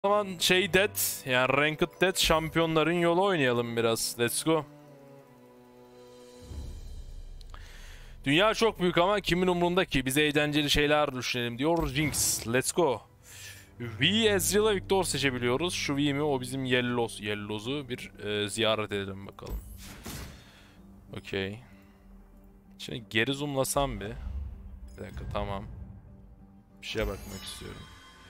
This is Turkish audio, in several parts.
O zaman şey Dead, yani Ranked Dead şampiyonların yolu oynayalım biraz. Let's go. Dünya çok büyük ama kimin umurunda ki? Bize eğlenceli şeyler düşünelim diyor Jinx. Let's go. V Ezreal'a Victor seçebiliyoruz. Şu V mi? O bizim Yellows'u bir ziyaret edelim bakalım. Okey. Şimdi geri zoomlasam bir. Bir dakika, tamam. Bir şeye bakmak istiyorum.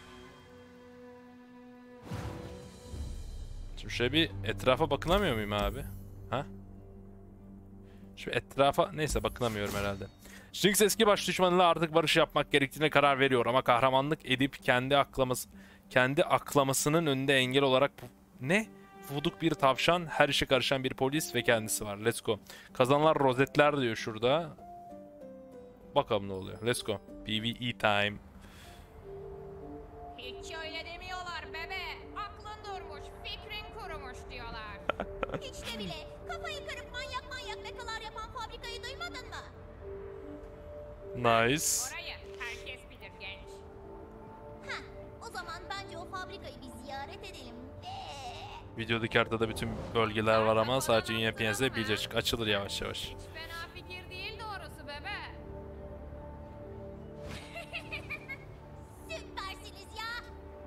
Şimdi şöyle bir etrafa bakınamıyor muyum abi? Ha? Şu etrafa... Neyse, bakınamıyorum herhalde. Jinx eski baş düşmanıyla artık barış yapmak gerektiğine karar veriyor ama kahramanlık edip kendi aklamasının önünde engel olarak... Ne? Vuduk bir tavşan, her işe karışan bir polis ve kendisi var. Let's go. Kazanlar rozetler diyor şurada. Bakalım ne oluyor. Let's go. PvE time. Hiç öyle demiyorlar bebe. Aklın durmuş, fikrin kurumuş diyorlar. Hiç de bile. Kafayı kırıp manyak lakalar yapan fabrikayı duymadın mı? Nice. Orayı herkes bilir genç. Heh, o zaman bence o fabrikayı bir ziyaret edelim. Videodaki haritada bütün bölgeler var ama sadece UNPN'de birleşik. Açılır yavaş yavaş. Hiç fena fikir değil doğrusu bebe. Süpersiniz ya.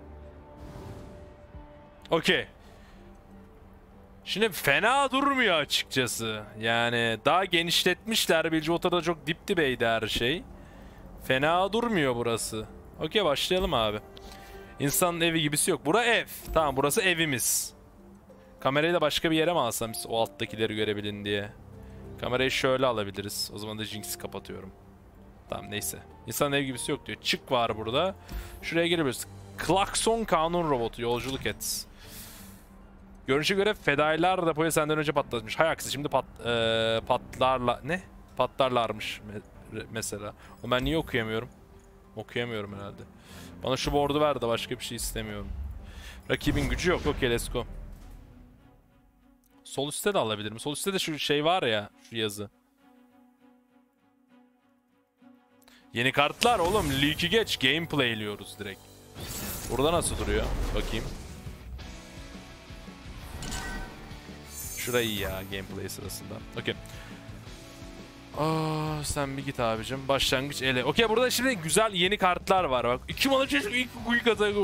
Okey. Şimdi fena durmuyor açıkçası. Yani daha genişletmişler. Bilgewater'da çok dip dibeydi her şey. Fena durmuyor burası. Okey, başlayalım abi. İnsanın evi gibisi yok. Bura ev. Tamam, burası evimiz. Kamerayı da başka bir yere mi alsam biz o alttakileri görebilin diye. Kamerayı şöyle alabiliriz. O zaman da Jinx'i kapatıyorum. Tamam, neyse. İnsanın ev gibisi yok diyor. Çık var burada. Şuraya girebiliriz. Klakson kanun robotu. Yolculuk et. Görünüşe göre fedailer depoyu senden önce patlatmış. Hay aksi, şimdi patlarla... Ne? Patlarlarmış mesela. O ben niye okuyamıyorum? Okuyamıyorum herhalde. Bana şu board'u ver de başka bir şey istemiyorum. Rakibin gücü yok. Okey, let's go. Sol üstte de alabilirim. Sol üstte de şu şey var ya. Şu yazı. Yeni kartlar oğlum. League'i geç. Gameplay'liyoruz direkt. Burada nasıl duruyor? Bakayım. Şurayı iyi ya gameplay sırasında. Okey. Sen bir git abicim. Başlangıç ele. Okey, burada şimdi güzel yeni kartlar var. Bak 2 mana çeşit ilk quick attack.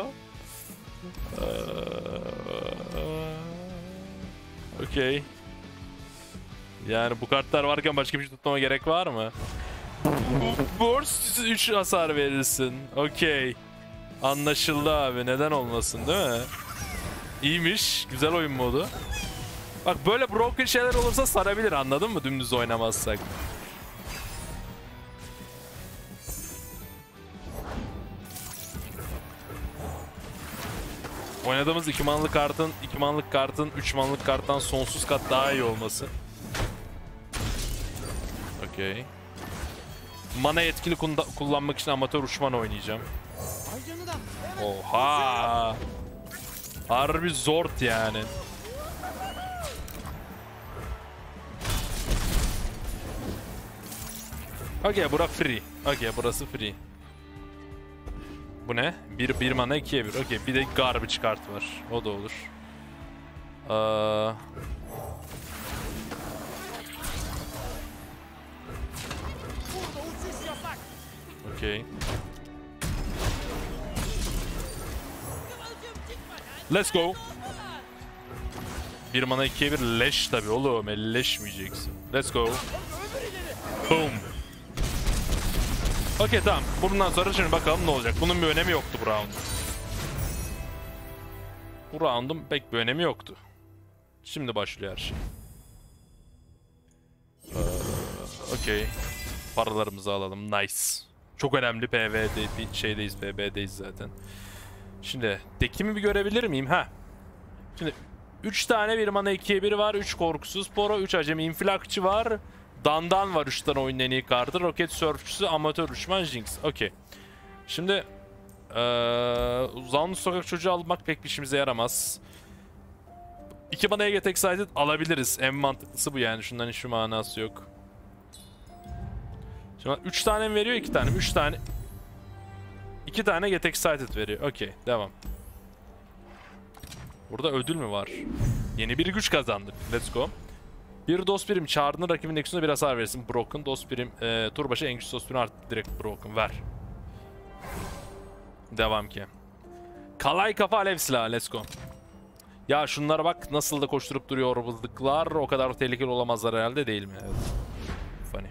Okey. Yani bu kartlar varken başka bir şey tutmama gerek var mı? Burst 3 hasar verirsin. Okey. Anlaşıldı abi. Neden olmasın, değil mi? İyiymiş. Güzel oyun modu. Bak böyle broken şeyler olursa sarabilir, anladın mı? Dümdüz oynamazsak. Oynadığımız 2 manlık kartın 3 manlık karttan sonsuz kat daha iyi olması. Okey. Mana etkili kullanmak için amatör uçman oynayacağım. Oha! Harbi zort yani. Okey, bura free. Okey, burası free. Bu ne? Bir mana 2'ye 1. Okey, bir de garbage kart var. O da olur. Okey. Let's go. Bir mana 2'ye 1 leş tabi oğlum. Elleşmeyeceksin. Let's go. Boom. Okey, tamam. Bundan sonra şimdi bakalım ne olacak. Bunun bir önemi yoktu bu round. Bu round'un pek bir önemi yoktu. Şimdi başlıyor her şey. Okey. Paralarımızı alalım. Nice. Çok önemli Pv'de bir şeydeyiz. PvP'deyiz zaten. Şimdi dekimi bir görebilir miyim? Ha. Şimdi 3 tane bir mana 2'ye 1 var. 3 korkusuz poro, 3 acemi infilakçı var. Dandan var 3 tane oyunun en iyi kartı. Roket sörfçüsü, amatör uçman, Jinx. Okey. Şimdi uzanmış sokak çocuğu almak pek bir işimize yaramaz. 2 manaya Get Excited alabiliriz. En mantıklısı bu yani. Şundan hiçbir manası yok. Şimdi 3 tane mi veriyor, 2 tane mi? 3 tane. 2 tane Get Excited veriyor. Okey, devam. Burada ödül mü var? Yeni bir güç kazandık. Let's go. Bir dost birim çağrının rakibin nexusuna bir hasar verirsin. Broken dost birim tur başı en güçlü dost birim artık direkt broken ver. Devam ki. Kalay kafa alev silahı. Let's go. Ya şunlara bak nasıl da koşturup duruyor bızlıklar. O kadar tehlikeli olamazlar herhalde, değil mi? Evet. Funny.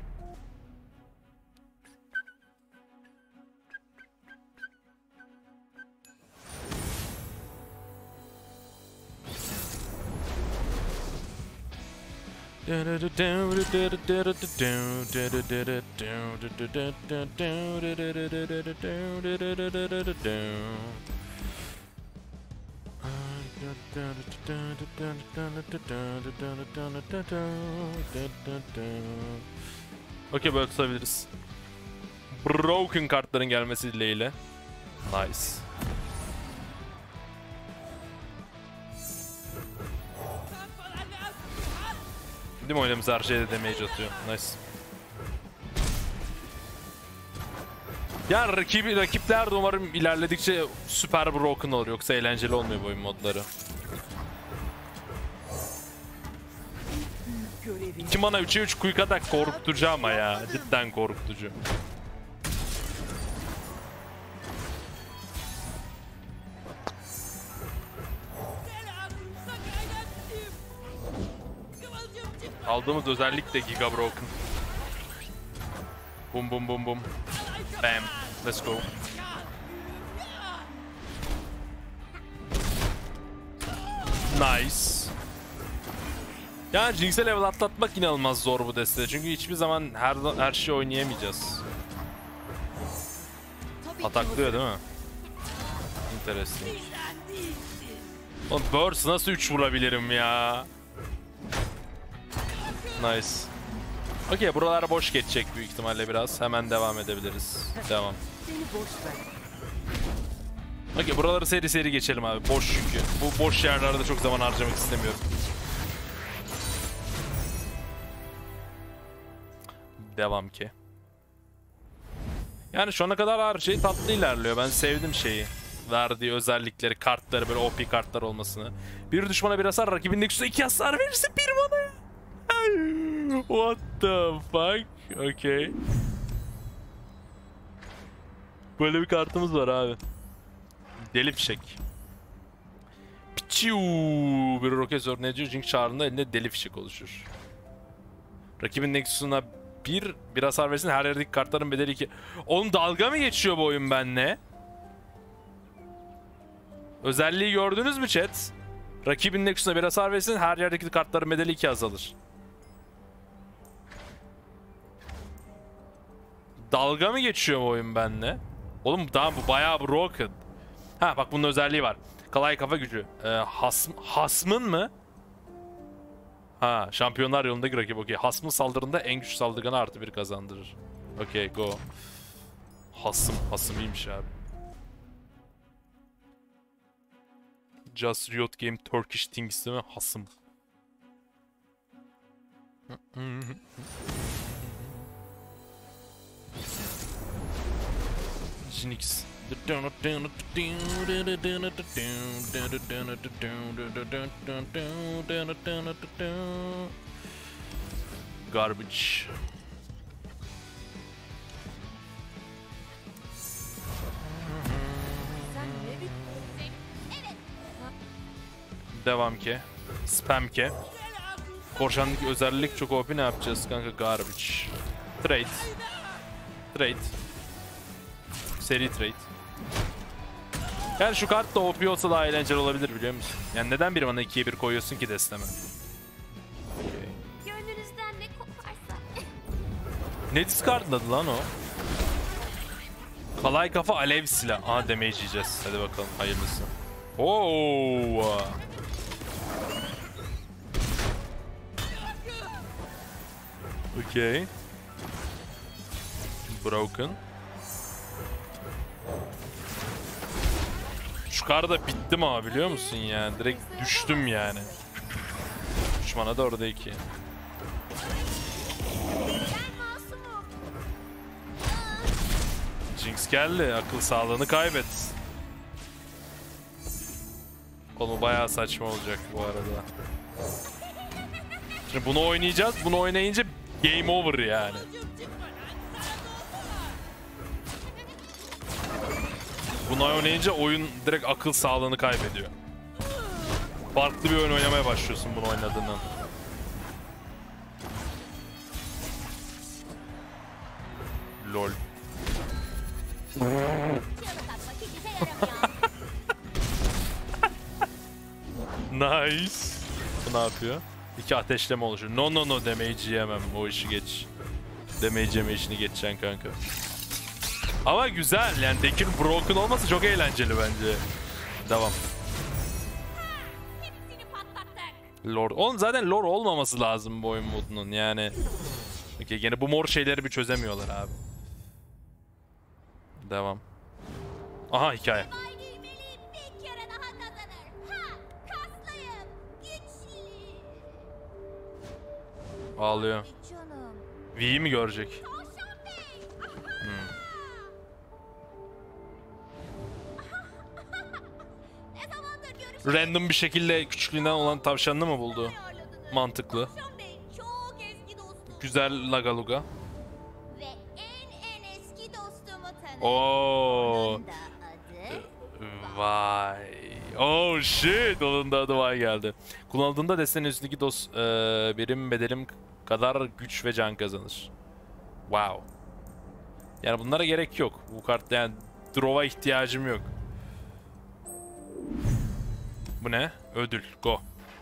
Okey, böyle tutabiliriz. Broken kartların gelmesi dileğiyle. Nice. Değil mi, oyunumuz her şeyde damage atıyor. Nice. Yani rakipler de umarım ilerledikçe süper broken olur. Yoksa eğlenceli olmuyor bu oyun modları. 2 mana 3'e 3 quick attack korkutucu ama ya. Cidden korkutucu. Aldığımız özellik de Giga Broken. Bum bum bum bum. Bam. Let's go. Nice. Yani Jinx'e level atlatmak inanılmaz zor bu destede. Çünkü hiçbir zaman her şeyi oynayamayacağız. Ataklıyor değil mi? Interesting. Oğlum Burst nasıl 3 vurabilirim ya? Nice. Okey, buralar boş geçecek büyük ihtimalle biraz. Hemen devam edebiliriz. Devam. Okey, buraları seri seri geçelim abi. Boş çünkü. Bu boş yerlerde çok zaman harcamak istemiyorum. Devam ki. Yani şu ana kadar her şey tatlı ilerliyor. Ben sevdim şeyi. Verdiği özellikleri, kartları, böyle OP kartlar olmasını. Bir düşmana bir hasar, rakibin nexus'a 2 hasar verirse 1 mana. What the fuck? Okay. Böyle bir kartımız var abi. Deli fişek. Piçiu. Bir roket zorlayıcı Jinx çağrında elinde deli fişek oluşur. Rakibin nexus'una bir hasar versin, her yerdeki kartların bedeli 2. Oğlum dalga mı geçiyor bu oyun benimle? Özelliği gördünüz mü chat? Rakibin nexus'una bir hasar versin, her yerdeki kartların bedeli 2 azalır. Dalga mı geçiyor bu oyun benimle? Oğlum daha bu bayağı broken. Ha bak, bunun özelliği var. Kalay kafa gücü. Hasmın mı? Ha, şampiyonlar yolundaki rakip. Okey. Hasmın saldırında en güçlü saldırganı +1 kazandırır. Okey, go. Hasım iyiymiş abi. Just Riot Game Turkish Things değil mi? Hasım. Jinx. Garbage. Devam ki. Spam ki. Korşandaki özellik çok OP, ne yapacağız kanka? Garbage. Trade. Seri trade. Yani şu kart da OP olsa daha eğlenceli olabilir, biliyor musun? Yani neden bir bana 2'ye 1 koyuyorsun ki desteme? Okay. Gönlünüzden ne koparsa. Ne discardladı lan o? Kalay kafa alev silah. Aha, damage yiyeceğiz. Hadi bakalım, hayırlısı. Oo. Okay. Broken. Şu karda bittim abi, biliyor musun ya? Direkt düştüm yani. Düşmana da orada 2. Jinx geldi. Akıl sağlığını kaybet. Oğlum bayağı saçma olacak bu arada. Şimdi bunu oynayacağız. Bunu oynayınca game over yani. Bunu oynayınca oyun direkt akıl sağlığını kaybediyor. Farklı bir oyun oynamaya başlıyorsun bunu oynadığından. LOL. Nice. Bu ne yapıyor? 2 ateşleme oluşur. No no no damage yemem. O işi geç. Damage yeme işini geçeceksin kanka. Ama güzel yani deck'in broken olması çok eğlenceli bence. Devam. Lord. Oğlum zaten lore olmaması lazım bu oyun modunun yani. Okay, yine bu mor şeyleri bir çözemiyorlar abi. Devam. Aha hikaye. Ağlıyor. V'yi mi görecek? Random bir şekilde küçüklüğünden olan tavşanını mı buldu? Mantıklı. Güzel lagaluga. Ve en eski dostumu tanı. Oo. Onun da adı Vay. Oh shit. Onun da adı vay geldi. Kullanıldığında destenin üstündeki birim bedelim kadar güç ve can kazanır. Wow. Yani bunlara gerek yok. Bu kartta yani draw'a ihtiyacım yok. Bu ne? Ödül. Go.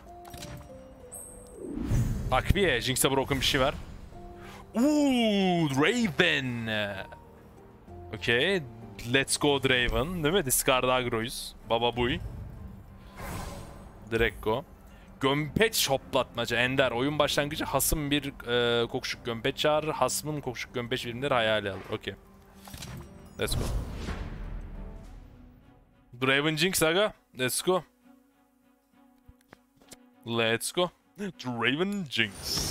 Takviye. Jinx'e broken bir şey var. Draven. Okay. Let's go Draven. Değil mi? Discard agro'yuz. Baba buy. Direkt go. Gömpeç hoplatmaca. Ender. Oyun başlangıcı hasım bir kokuşuk gömpeç çağırır. Hasmın kokuşuk gömpeç birimleri hayali alır. Okay. Let's go. Draven Jinx aga. Let's go. Let's go. Draven Jinx.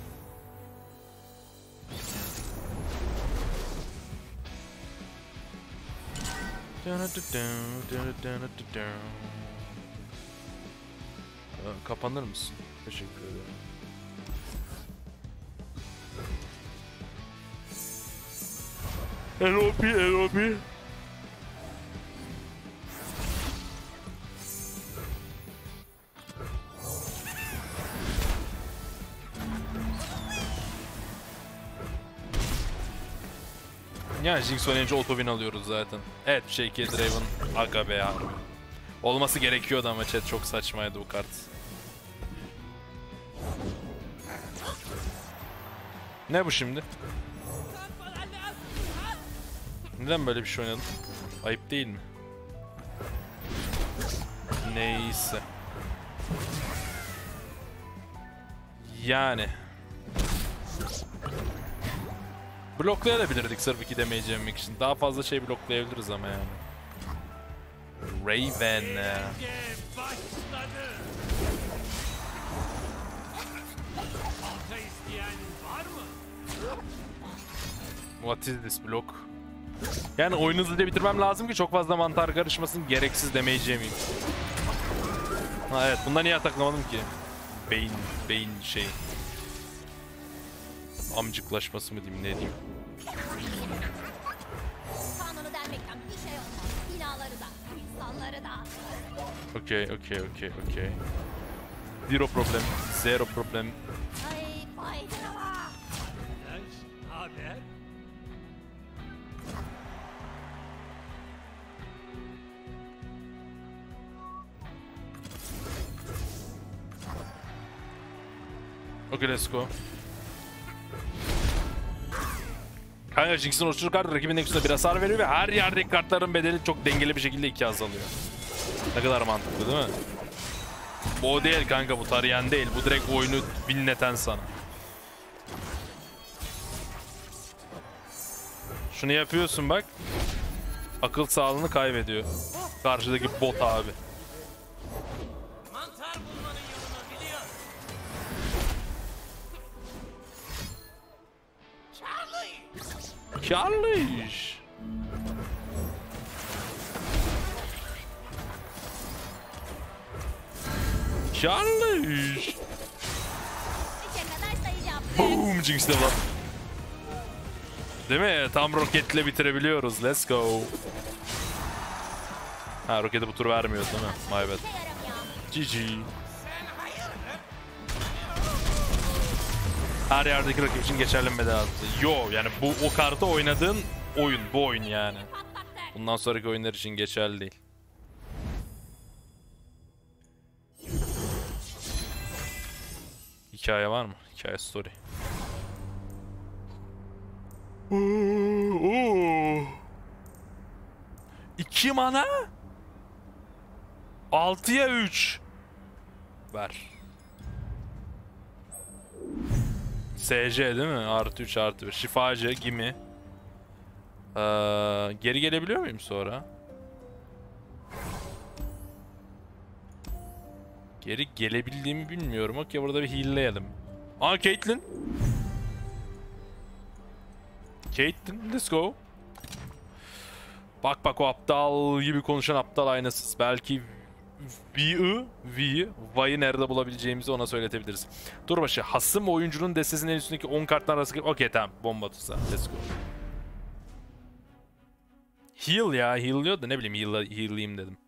Kapanır mısın? Teşekkür ederim. LOP, LOP. Yani Jinx oynayınca otowin alıyoruz zaten. Evet bir şey ki Draven aga be abi. Olması gerekiyordu ama chat çok saçmaydı bu kart. Ne bu şimdi? Neden böyle bir şey oynadım? Ayıp değil mi? Neyse. Yani. Bloklayabilirdik sırf 2 damage yemek için. Daha fazla şey bloklayabiliriz ama yani. Raven. What is this block? Yani oyunu hızlıca bitirmem lazım ki çok fazla mantar karışmasın, gereksiz damage yemeyeyim. Ha evet, bundan niye ataklamadım ki? Beyin şey. Amcıklaşması mı diyeyim, ne diyeyim? kanunu delmekten bir şey olmaz. Binaları da, insanları da. Okay. Zero problem. Zero problem. Ay faydalı. Haber? Okay, let's go. Kanka Jinx'in oluşturduğu kart rakibin ekstra bir hasar veriyor ve her yerdeki kartların bedeli çok dengeli bir şekilde 2 azalıyor. Ne kadar mantıklı değil mi? Bu o değil kanka, bu tarayan değil. Bu direkt oyunu binleten sana. Şunu yapıyorsun bak. Akıl sağlığını kaybediyor. Karşıdaki bot abi. Mantar bulmanın yolunu biliyor. Karlı iş. Charlie. Üçe kadar sayacağım. Boom. Jinx level up. Değil mi? Tam roketle bitirebiliyoruz. Let's go. Ha, roketi bu tur vermiyor değil mi? My bad. İşe yaramıyor. GG. Her yerdeki rakip için geçerli mi bedel? Yo, yani bu o kartı oynadığın oyun. Bu oyun yani. Patlattı. Bundan sonraki oyunlar için geçerli değil. Hikaye var mı? Hikaye story. 2 mana 6'ya 3. Ver. SC değil mi? Artı 3 artı 1. Şifacı, Gimi. Geri gelebiliyor muyum sonra? Geri gelebildiğimi bilmiyorum. Okey, burada bir heal'leyelim. Aa, Caitlyn. Caitlyn, let's go. Bak bak, o aptal gibi konuşan aptal aynasız. Belki V'yi nerede bulabileceğimizi ona söyletebiliriz. Dur başı. Hasım oyuncunun destesinin en üstündeki 10 karttan arası... Okey, tamam. Bomba tuzağı. Let's go. Heal ya. Heal'lıyor da ne bileyim, heal'layayım dedim.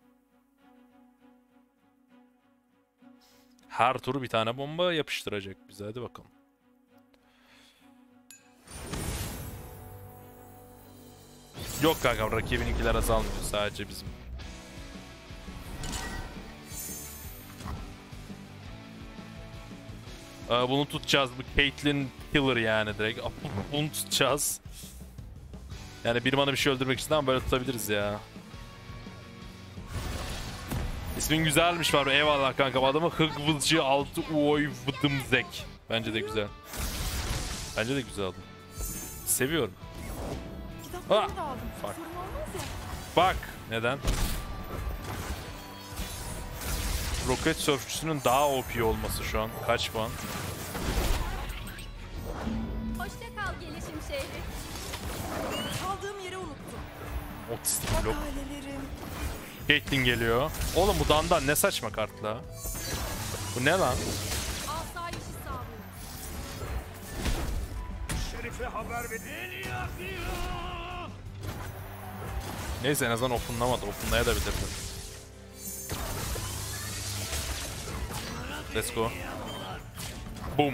Her tur bir tane bomba yapıştıracak bize. Hadi bakalım. Yok kanka, rakibininkiler azalmıyor. Sadece bizim. Bunu tutacağız. Bu Caitlyn killer yani direkt. Bunu tutacağız. Yani bir mana bir şey öldürmek için ama böyle tutabiliriz ya. İsmin güzelmiş var. Eyvallah kanka. Adamı Hıgvılcı altı uoy vıdımzek. Bence de güzel. Bence de güzel adam. Seviyorum. Ah! Fuck. Bak. Neden? Roket sörfçüsünün daha OP olması şu an. Kaç puan? Hoşça kal gelişim şehri. Kaldığım yeri unuttum. Otistik blok. Ailelerim. Caitlyn geliyor. Oğlum bu Dandan ne saçma kartla. Bu ne lan? Asayişi sağlıyor. Şerife haber verin. Neyse, en azından openlamadı. Openlayabilirdi. Let's go. Boom.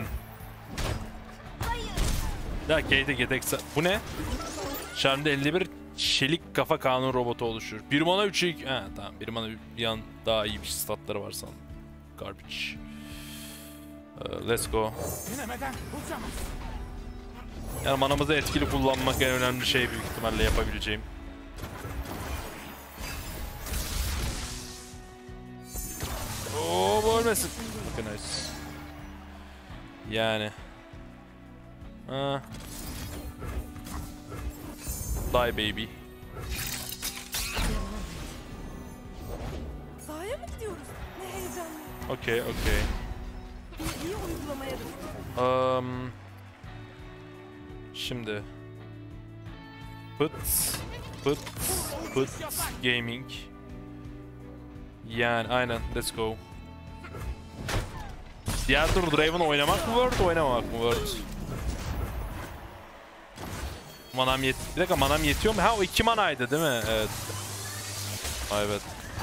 Ya Kate'e gedekse... Bu ne? Charm'da 51 çelik kafa kanun robotu oluşur. 1 mana 3 2... He tamam, 1 mana bir an daha iyi bir statları var sanırım. Garbage. Let's go. Yani manamızı etkili kullanmak en önemli şey büyük ihtimalle yapabileceğim. Oo, bu ölmesin. Okay, nice. Yani. Ha. Die baby. Sahaya mı gidiyoruz? Ne heyecanlı. Okay, okay. İyi uygulamaya da. Şimdi. Put gaming. Yani aynen, let's go. Diğer tur Draven oynamak mı Word, oynamamak mı Word? Manam bir dakika, manam yetiyor mu? Ha, o 2 manaydı değil mi? Evet. Evet.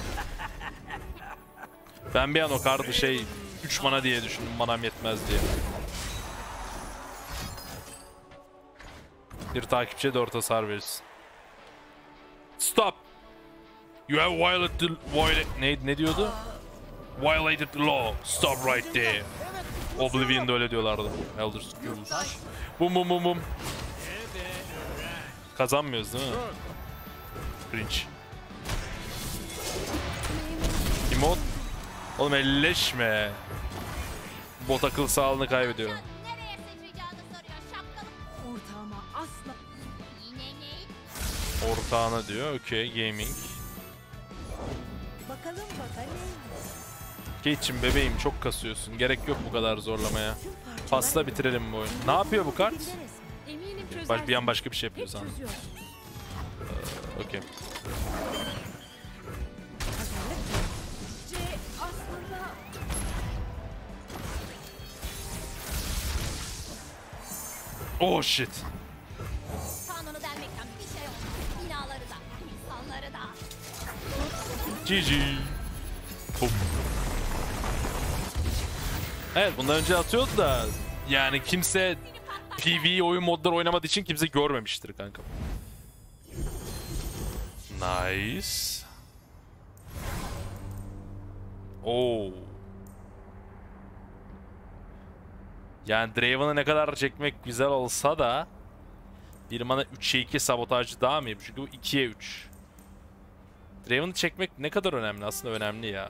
Ben bir an o kartı 3 mana diye düşündüm, manam yetmez diye. Bir takipçiye 4 hasar verirsin. Stop! You have ne diyordu? Violated the law. Stop right there. Oblivion'da öyle diyorlardı. Elder Scrolls. Bum bum bum bum. Kazanmıyoruz değil mi? Cringe. Emote. Oğlum elleşme. Bot akıl sağlığını kaybediyor. Nereye sıçrayacağını soruyor şapkalı. Ortağıma asla. Yine ne? Ortağına diyor. Okay, gaming. Bakalım. Kate'cim bebeğim, çok kasıyorsun. Gerek yok bu kadar zorlamaya. Pasla bitirelim bu oyunu. Ne yapıyor bu kart? Eminim çözersin. Bir an başka bir şey yapıyor sanırım. Okey. C aslında Oh shit. Kanunu delmekten bir şey olmaz. Binaları da, insanları da. GG. Bum. Evet, bundan önce atıyordu da yani kimse PvE oyun modları oynamadığı için kimse görmemiştir kanka. Nice. Oo. Yani Draven'ı ne kadar çekmek güzel olsa da bir mana 3'e 2 sabotajcı daha mı? Çünkü bu 2'ye 3. Draven'ı çekmek ne kadar önemli? Aslında önemli ya.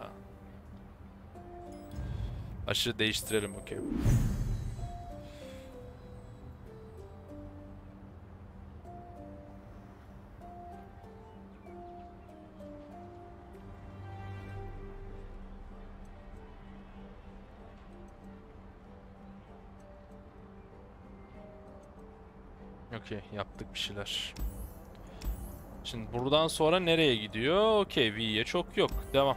Aşırı değiştirelim, okey. Okey, yaptık bir şeyler. Şimdi buradan sonra nereye gidiyor? Okey, V'ye çok yok. Devam.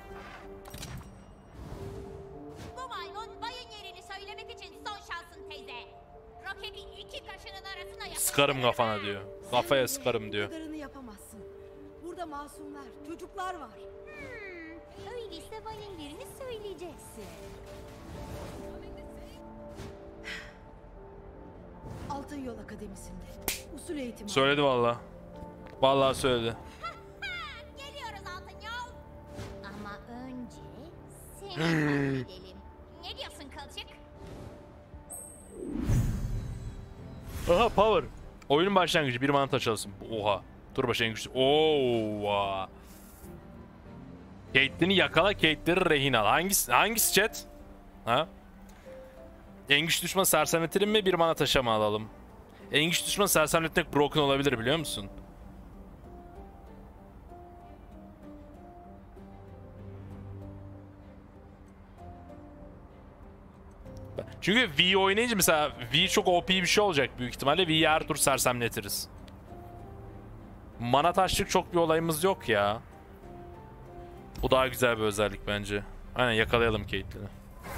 Bu maymun bayın yerini söylemek için son şansın teyze. Roketi iki kaşının arasına yapıştırır. Sıkarım kafana diyor. Kafaya sıkarım diyor. Bu kadarını yapamazsın. Burada masumlar, çocuklar var. Öyleyse bayın yerini söyleyeceksin. Altın Yol Akademisi'nde. Usul eğitimi. Söyledi valla. Vallahi söyledi. Geliyoruz Altın Yol. Ama önce seni halledelim. Ne diyorsun kılçık? Aha, power. Oyunun başlangıcı, bir mana taş alırsın. Oha. Tur başı en güçlü. Oha. Caitlyn'i yakala, Caitlyn'i rehin al. Hangisi chat? Ha? En güçlü düşmanı sersemletelim mi, bir mana taşa mı alalım? En güçlü düşmanı sersemletmek broken olabilir, biliyor musun? Çünkü V oynayınca mesela V çok OP bir şey olacak büyük ihtimalle. V'yi her tur sersemletiriz. Mana taşlık çok bir olayımız yok ya. Bu daha güzel bir özellik bence. Aynen, yakalayalım Caitlyn'i.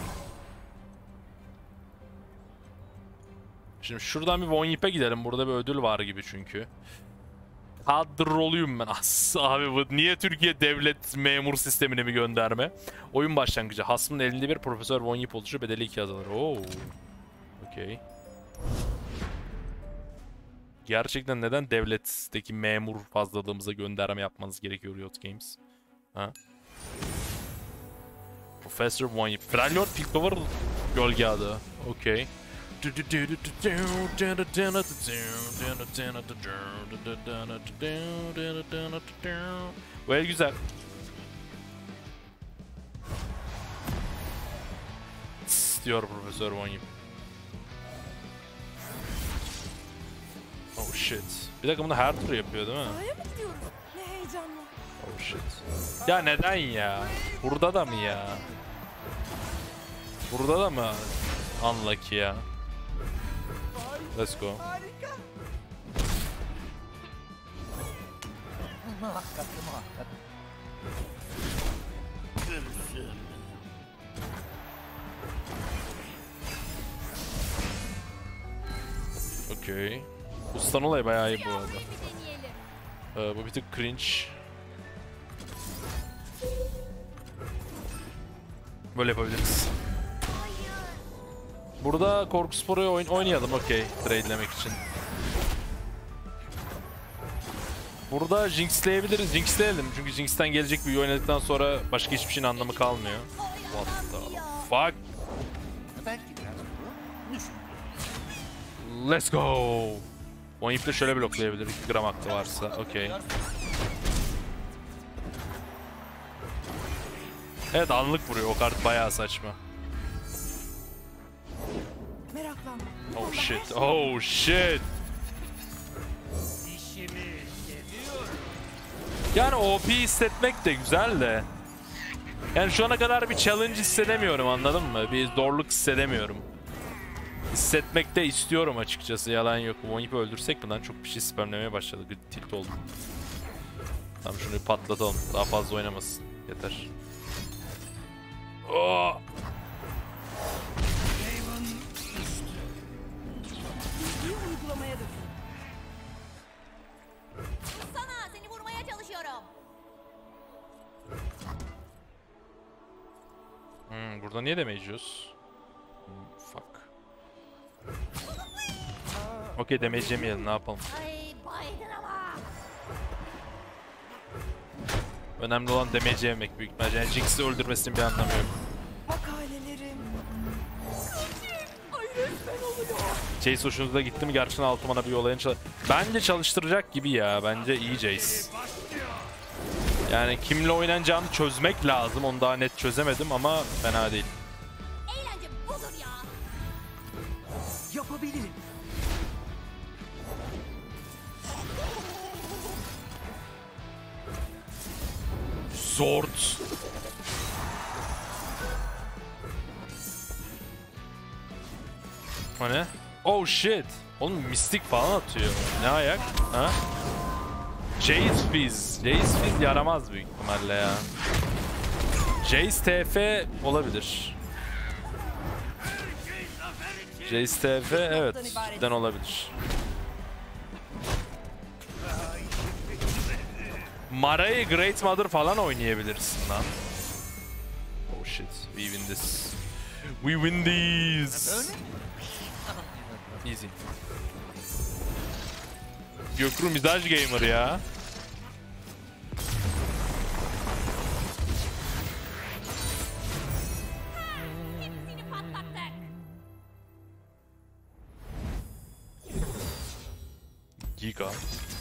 Şimdi şuradan bir Von Yip'e gidelim. Burada bir ödül var gibi çünkü. Kadroluyum ben. Abi bu niye Türkiye devlet memur sistemine mi gönderme? Oyun başlangıcı. Hasmın elinde bir Profesör Von Yip oluşu, bedeli 2 azalır. Oo. Okey. Gerçekten neden devletteki memur fazlalığımıza gönderme yapmanız gerekiyor Riot Games? Ha? Professor Von Yip. Freljord Piltover gölge adı. Okey. Bu el güzel. Diyor Profesör Von Yip. Oh shit. Bir dakika, bunu her tur yapıyor değil mi? Sahaya mı gidiyoruz? Ne heyecanlı. Oh shit. Ya neden ya? Burada da mı ya? Burada da mı? Unlucky ya. Let's go. Okay. Bu stun olayı bayağı iyi bu arada. Bu bir tık cringe. Böyle yapabiliriz. Burada Korku Sporu oynayalım, okey, trade'lemek için. Burada Jinx'leyebiliriz, Jinx'leyelim çünkü Jinx'ten gelecek bir oynadıktan sonra başka hiçbir şeyin anlamı kalmıyor. What the fuck? Let's go! Von Yip'le şöyle bloklayabilir, 2 gram aklı varsa, okey. Evet, anlık vuruyor, o kart bayağı saçma. Meraklanma. Oh shit, oh shit! Yani OP hissetmek de güzel de. Yani şu ana kadar bir challenge hissedemiyorum, anladın mı? Bir zorluk hissedemiyorum. Hissetmek de istiyorum açıkçası, yalan yok. Von Yip'i öldürsek mi lan? Çok bir şey spamlemeye başladı. Tilt oldum. Tamam, şunu bir patlatalım. Daha fazla oynamasın. Yeter. Oh! Bilgiyi Burada niye damage'yiyoruz? Fuck. Okey, damage yemeyelim, ne yapalım. Ay baydın ama. Önemli olan damage yemek büyük ihtimalle. Yani Jinx'i öldürmesinin bir anlamı yok. Makalelerim. Ay resmen oluyor. Jace hoşunuza gitti mi? Gerçekten altı mana bir olayını bence çalıştıracak gibi ya. Bence iyi Jace. Yani kimle oynanacağını çözmek lazım. Onu daha net çözemedim ama fena değil. Eğlence budur ya. Yapabilirim. Zord. O ne? Oh shit. Oğlum mistik falan atıyor. Ne ayak? Ha? Jace Fizz. Jace Fizz yaramaz büyük ihtimalle ya. Jace TF olabilir. Jace TF evet. Cidden olabilir. Mara'yı Great Mother falan oynayabilirsin lan. Oh shit. We win this. We win this. Easy. Gökru mizaj gamer ya. Hepsini patlattık. Giga.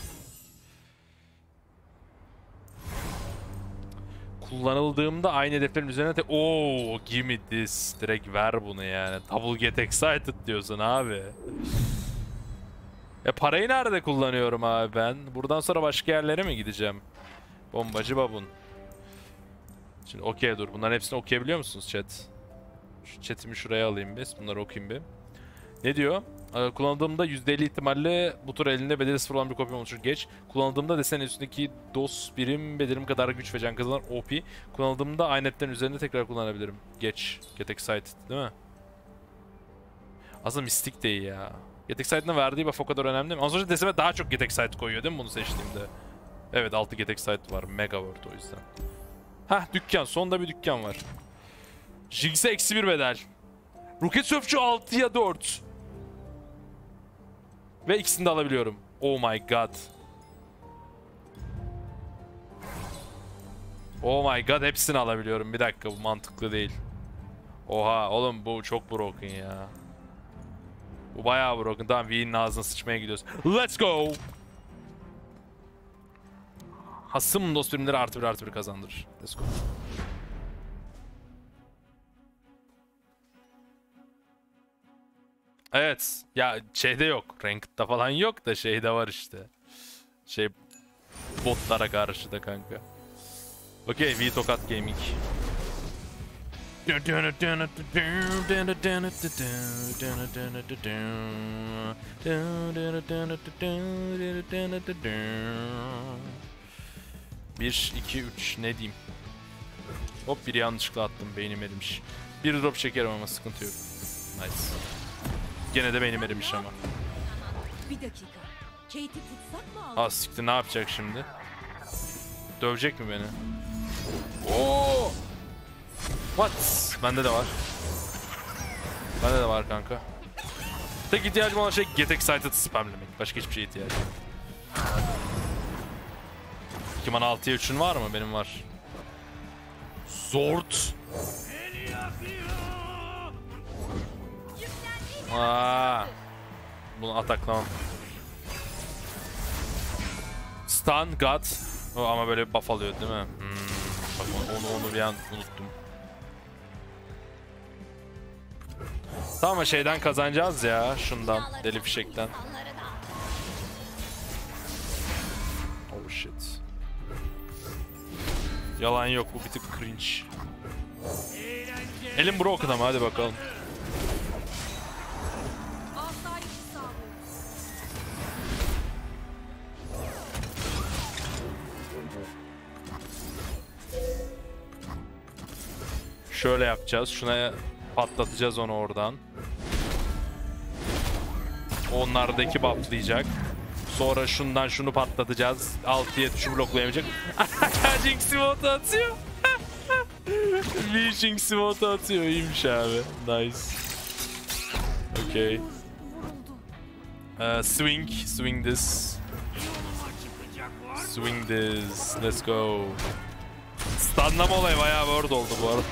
Kullanıldığımda aynı hedeflerin üzerine ooo give me this. Direkt ver bunu yani. Double get excited diyorsun abi. Parayı nerede kullanıyorum abi ben? Buradan sonra başka yerlere mi gideceğim? Bombacı babun. Şimdi okey dur. Bunların hepsini okuyabiliyor musunuz chat? Şu chatimi şuraya alayım biz. Bunları okuyayım bir. Ne diyor? Kullandığımda %50 ihtimalle bu tur elinde bedeli sıfır olan bir kopya oluşur. Geç. Kullandığımda desenin üstündeki DOS birim bedelim kadar güç ve can kazanır. OP. Kullandığımda aynı netlerin üzerinde tekrar kullanabilirim. Geç. Get excited değil mi? Aslında mistik de iyi ya. Get excited'ın verdiği buff o kadar önemli mi? Az önce deseme daha çok get excited koyuyor değil mi bunu seçtiğimde? Evet 6 get excited var. Mega word o yüzden. Hah dükkan. Sonunda bir dükkan var. Jinx'e -1 bedel. Roket Surfçu 6'ya 4. Ve ikisini de alabiliyorum. Oh my god. Oh my god hepsini alabiliyorum. Bir dakika bu mantıklı değil. Oha oğlum bu çok broken ya. Bu bayağı broken. Tamam V'nin ağzına sıçmaya gidiyoruz. Let's go. Hasım dost birimleri +1/+1 kazandırır. Let's go. Evet. Ya şeyde yok. Ranked'da falan yok da şeyde var işte. Şey botlara karşı da kanka. Okey, V Tokat Gaming. Bir, iki, üç. Ne diyeyim? Hop biri yanlışlıkla attım. Beynim erimiş. Bir drop çekerim ama sıkıntı yok. Nice. Gene de beynim erimiş ama. Bir dakika. Kate'i tutsak mı aldın? Siktir ne yapacak şimdi? Dövecek mi beni? Oo! What? Bende de var. Bende de var kanka. Tek ihtiyacım olan şey get excited spamlemek. Başka hiçbir şeye ihtiyacım yok. 2 mana 6'ya 3'ün var mı? Benim var. Zord. Bunu ataklamam. Stun, God. Ama böyle buff alıyor değil mi? Bak onu bir an unuttum. Tamam şeyden kazanacağız ya. Şundan. Deli fişekten. Oh shit. Yalan yok bu bir tık cringe. Elim broken ama hadi bakalım. Asayişi sağlıyor. Şöyle yapacağız. Şuna patlatacağız onu oradan. Onlardaki bufflayacak. Sonra şundan şunu patlatacağız. 6'ya tuşu bloklayamayacak. Jinx'i bota atıyor. Bir Jinx emote atıyor. İyiymiş abi. Nice. Okay. Swing. Swing this. Swing this. Let's go. Stunlama olayı bayağı word oldu bu arada.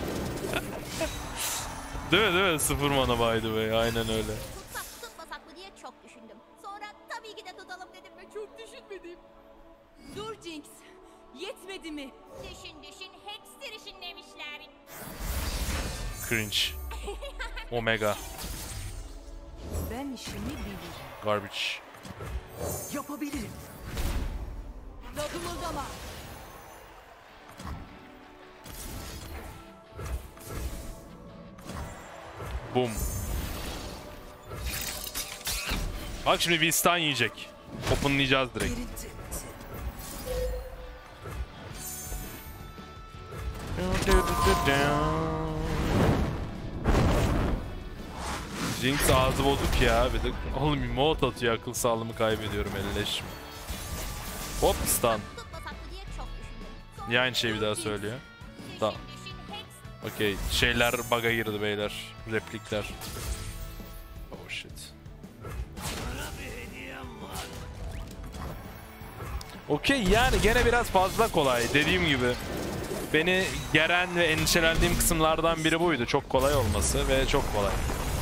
Değil mi? Sıfır mana by the way. Aynen öyle. Tutsak mı tutmasak mı diye çok düşündüm. Sonra tabii ki de tutalım dedim ve çok düşünmedim. Dur Jinx. Yetmedi mi? Düşün Hex'tir işin demişler. Cringe. Omega. Ben işimi bilirim. Garbage. Yapabilirim. Kımıldama. Boom. Bak şimdi bir stun yiyecek. Openlayacağız direkt. Jinx ağzı bozuk ya. Bir de oğlum emote atıyor, akıl sağlığımı kaybediyorum, elleşim. Hop stun. Tutmasak mı diye çok düşündüm. Sonra Niye aynı şeyi bir daha söylüyor? Tamam. düşün Hex. Okey. Şeyler bug'a girdi beyler. Replikler. Oh shit. Okey, yani gene biraz fazla kolay. Dediğim gibi. Beni geren ve endişelendiğim kısımlardan biri buydu. Çok kolay olması ve çok kolay.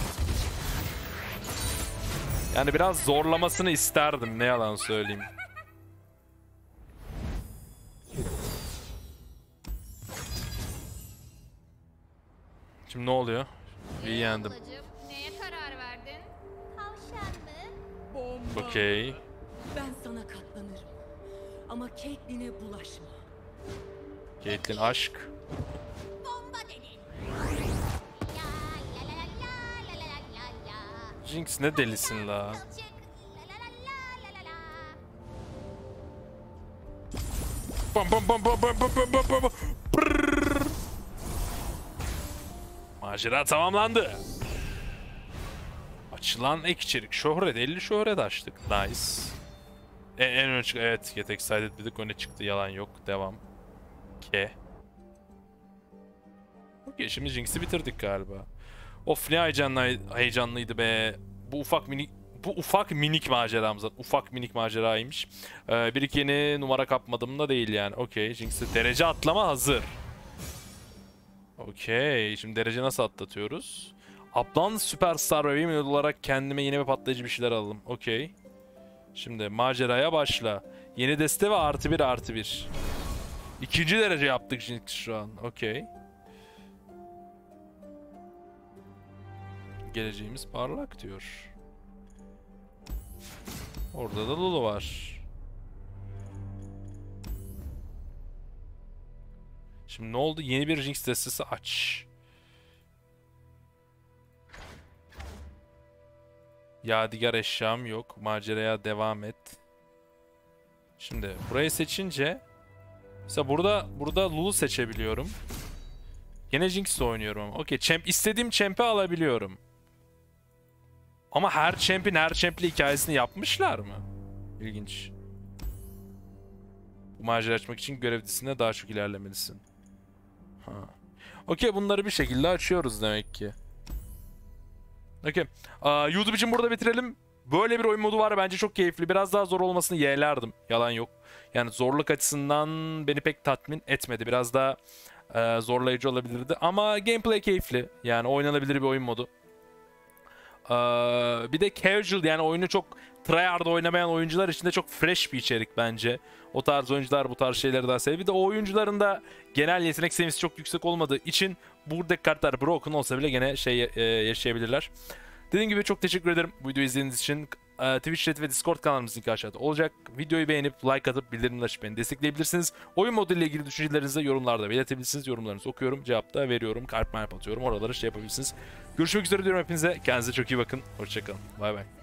Yani biraz zorlamasını isterdim. Ne yalan söyleyeyim. Şimdi ne oluyor? İyi yendim. Ablacığım, neye karar verdin? Tavşan mı? Bomba. Okey. Ben sana katlanırım. Ama Caitlyn'e bulaşma. Caitlyn aşk. Bomba dedin. La la la la la la la la la. Jinx ne delisin la. Kılçık. La la la la la la la. Bam bam bam bam bam bam bam bam bam. Prrrr. Macera tamamlandı. Açılan ek içerik. Şöhret. 50 şöhret açtık. Nice. En öne çıktı. Evet. Get excited dedik. Öne çıktı. Yalan yok. Devam. K. Okey. Şimdi Jinx'i bitirdik galiba. Of ne heyecanlıydı be. Bu ufak minik maceramız. Ufak minik maceraymış. Bir iki yeni numara kapmadım da değil yani. Okey. Jinx'e derece atlama hazır. Okey. Şimdi derece nasıl atlatıyoruz? Upland Superstar Review olarak kendime yeni ve patlayıcı bir şeyler alalım. Okey. Şimdi maceraya başla. Yeni deste ve +1/+1. İkinci derece yaptık Jinx şu an. Okey. Geleceğimiz parlak diyor. Orada da Lulu var. Şimdi ne oldu? Yeni bir Jinx destesi aç. Yadigar eşyam yok. Maceraya devam et. Şimdi burayı seçince mesela burada Lulu seçebiliyorum. Yine Jinx'le oynuyorum ama. Okey, istediğim champ'i alabiliyorum. Ama her champ'li hikayesini yapmışlar mı? İlginç. Bu macera açmak için görev dizisinde daha çok ilerlemelisin. Ha. Okey, bunları bir şekilde açıyoruz demek ki. Okey. YouTube için burada bitirelim. Böyle bir oyun modu var, bence çok keyifli. Biraz daha zor olmasını yeğlerdim. Yalan yok. Yani zorluk açısından beni pek tatmin etmedi. Biraz daha zorlayıcı olabilirdi. Ama gameplay keyifli. Yani oynanabilir bir oyun modu. Bir de casual, yani oyunu çok tryhard oynamayan oyuncular için de çok fresh bir içerik bence. O tarz oyuncular bu tarz şeyleri daha seviyor. Bir de o oyuncuların da genel yetenek seviyesi çok yüksek olmadığı için buradaki kartlar broken olsa bile gene yaşayabilirler. Dediğim gibi çok teşekkür ederim bu videoyu izlediğiniz için. Twitch chat ve Discord kanalımız linki aşağıda olacak. Videoyu beğenip like atıp bildirimleri açıp beni destekleyebilirsiniz. Oyun modu ile ilgili düşüncelerinizi yorumlarda belirtebilirsiniz. Yorumlarınızı okuyorum, cevap da veriyorum. Kalp atıyorum. Oraları yapabilirsiniz. Görüşmek üzere diyorum hepinize. Kendinize çok iyi bakın. Hoşçakalın. Bay bay.